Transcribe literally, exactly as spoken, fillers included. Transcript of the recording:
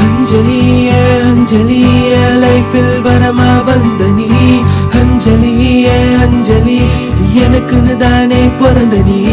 அஞ்சலியே அஞ்சலியே லைஃபில் வரமா வந்த நீ அஞ்சலியே அஞ்சலி எனக்குன்னு தானே பிறந்த நீ